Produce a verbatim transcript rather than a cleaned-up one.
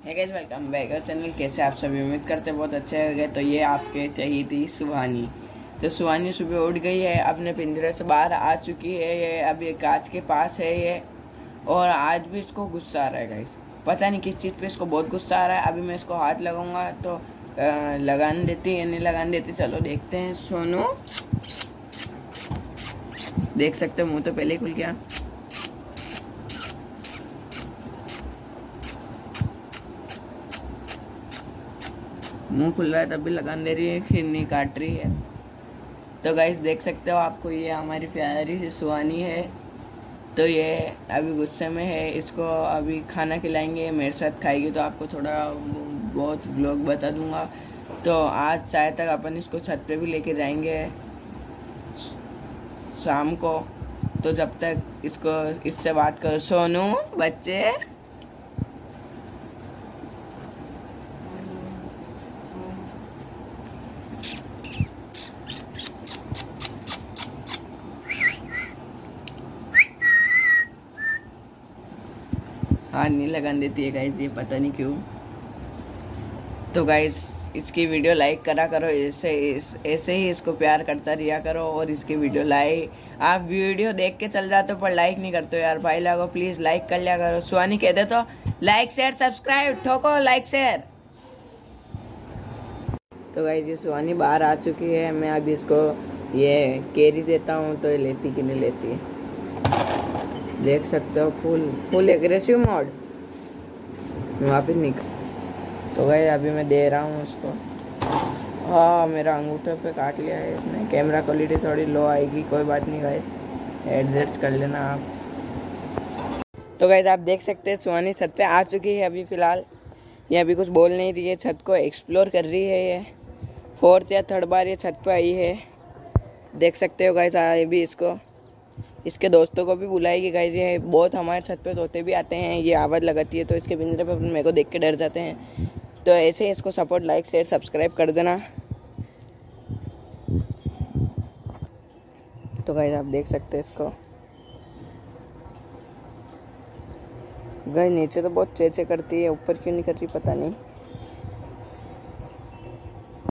है guys, welcome back channel. कैसे आप सभी, उम्मीद करते हैं बहुत अच्छे हो गए। तो ये आपके चाहिए थी सुहानी। तो सुहानी सुबह उठ गई है, अपने पिंजरे से बाहर आ चुकी है। ये अब ये कांच के पास है ये, और आज भी इसको गुस्सा आ रहा है गाइस। पता नहीं किस चीज़ पे इसको बहुत गुस्सा आ रहा है। अभी मैं इसको हाथ लगाऊंगा तो लगाने देती या नहीं लगाने देती, चलो देखते हैं। सोनू, देख सकते हो मुंह तो पहले ही खुल गया। मुंह खुल रहा है तब भी लगान दे रही है, फिर नहीं काट रही है। तो गाइस देख सकते हो, आपको ये हमारी प्यारी सी सुहानी है। तो ये अभी गुस्से में है, इसको अभी खाना खिलाएंगे, मेरे साथ खाएगी तो आपको थोड़ा बहुत व्लॉग बता दूंगा। तो आज शायद तक अपन इसको छत पे भी लेके जाएंगे शाम को। तो जब तक इसको इससे बात करो। सोनू बच्चे, हाँ नहीं लगान देती है गाइज, ये पता नहीं क्यों। तो गाइज इसकी वीडियो लाइक करा करो, ऐसे इस, ऐसे ही इसको प्यार करता रिया करो। और इसकी वीडियो लाइक, आप वीडियो देख के चल जाते हो पर लाइक नहीं करते हो यार। भाई लोगों प्लीज लाइक कर लिया करो। सुहानी कह दे तो लाइक शेयर सब्सक्राइब ठोको, लाइक शेयर। तो गाइज ये सुहानी बाहर आ चुकी है। मैं अभी इसको ये कैरी देता हूँ तो ये लेती कि नहीं लेती, देख सकते हो। फुल फुल एग्रेसिव मोड में वापिस निकल। तो भाई अभी मैं दे रहा हूँ उसको। हाँ मेरा अंगूठे पे काट लिया है इसने। कैमरा क्वालिटी थोड़ी लो आएगी, कोई बात नहीं गाइस, एडजस्ट कर लेना आप। तो गाइस आप देख सकते हैं सुहानी छत पे आ चुकी है अभी फ़िलहाल। ये अभी कुछ बोल नहीं रही है, छत को एक्सप्लोर कर रही है। ये फोर्थ या थर्ड बार ये छत पे आई है, देख सकते हो गाइस। ये भी इसको इसके दोस्तों को भी बुलाएगी गाइस। ये बहुत हमारे छत पे तोते भी आते हैं, ये आवाज़ लगाती है तो इसके पिंजरे पे मेरे को देख के डर जाते हैं। तो ऐसे ही इसको सपोर्ट, लाइक शेयर सब्सक्राइब कर देना। तो गाइस आप देख सकते हैं इसको। गाइस नीचे तो बहुत चेचे करती है, ऊपर क्यों नहीं कर रही पता नहीं।